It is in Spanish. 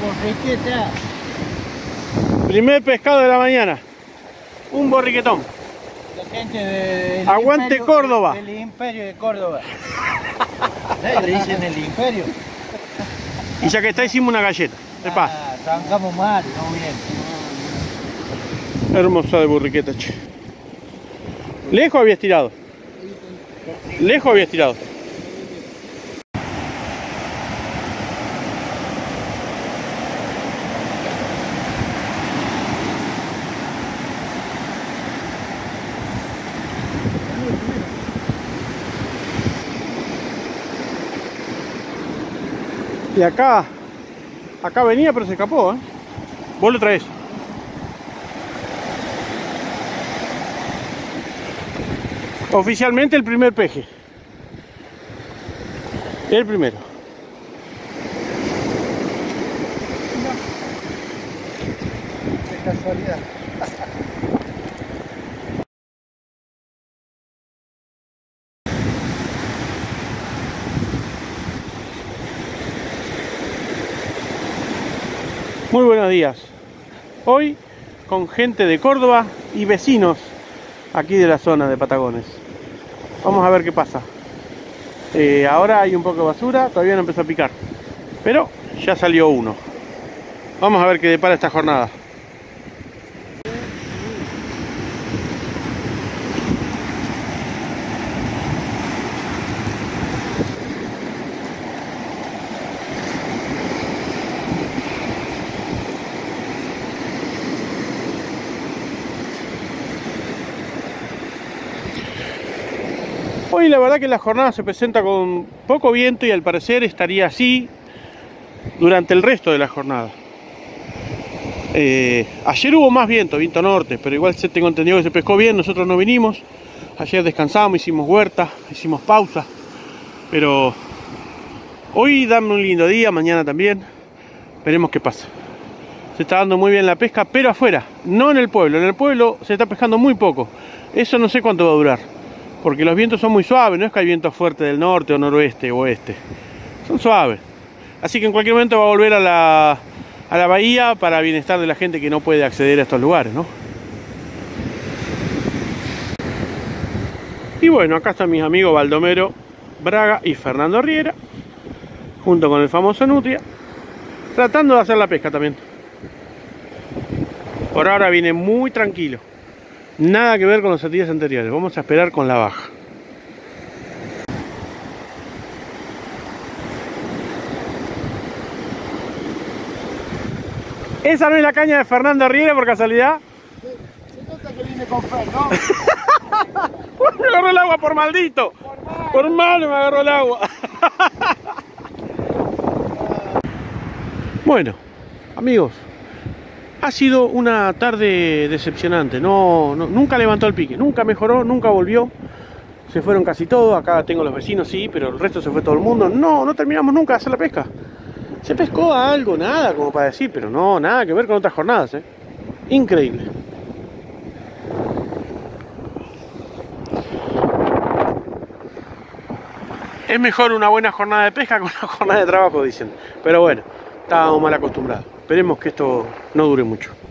Borriqueta. Primer pescado de la mañana. Un borriquetón. La gente del Aguante imperio, Córdoba. Del imperio de Córdoba. Le dicen el imperio. Y ya que está, hicimos una galleta. De paz. Arrancamos mal, no bien. Hermosa de borriqueta, che. Lejos habías tirado. Lejos habías tirado. Y acá venía, pero se escapó, ¿eh? Vos lo traes. Oficialmente el primer peje. El primero. Qué casualidad. Muy buenos días. Hoy con gente de Córdoba y vecinos aquí de la zona de Patagones. Vamos a ver qué pasa. Ahora hay un poco de basura, todavía no empezó a picar, pero ya salió uno. Vamos a ver qué depara esta jornada. Hoy la verdad que la jornada se presenta con poco viento y al parecer estaría así durante el resto de la jornada. Ayer hubo más viento norte, pero igual tengo entendido que se pescó bien, nosotros no vinimos. Ayer descansamos, hicimos huerta, hicimos pausa, pero hoy dame un lindo día, mañana también, veremos qué pasa. Se está dando muy bien la pesca, pero afuera, no en el pueblo se está pescando muy poco, eso no sé cuánto va a durar. Porque los vientos son muy suaves, no es que hay vientos fuertes del norte o noroeste o oeste. Son suaves. Así que en cualquier momento va a volver a la bahía para bienestar de la gente que no puede acceder a estos lugares, ¿no? Y bueno, acá están mis amigos Baldomero Braga y Fernando Riera, junto con el famoso Nutria, tratando de hacer la pesca también. Por ahora viene muy tranquilo. Nada que ver con los días anteriores. Vamos a esperar con la baja. ¿Esa no es la caña de Fernando Riera por casualidad? Se nota que viene con Fer, ¿no? Me agarró el agua por maldito. Por malo me agarró el agua. Bueno, amigos, ha sido una tarde decepcionante. Nunca levantó el pique, nunca mejoró, nunca volvió. Se fueron casi todos. Acá tengo los vecinos, sí, pero el resto se fue todo el mundo. No terminamos nunca de hacer la pesca. Se pescó algo, nada como para decir, pero no, nada que ver con otras jornadas, ¿eh? Increíble. Es mejor una buena jornada de pesca que una jornada de trabajo, dicen. Pero bueno, estábamos mal acostumbrados. Esperemos que esto no dure mucho.